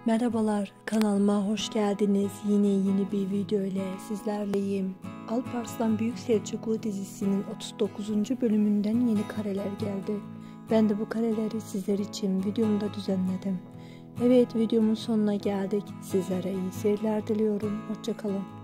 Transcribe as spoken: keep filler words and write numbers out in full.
Merhabalar, kanalıma hoş geldiniz. Yine yeni bir video ile sizlerleyim. Alparslan Büyük Selçuklu dizisinin otuz dokuzuncu bölümünden yeni kareler geldi. Ben de bu kareleri sizler için videomda düzenledim. Evet, videomun sonuna geldik. Sizlere iyi seyirler diliyorum. Hoşça kalın.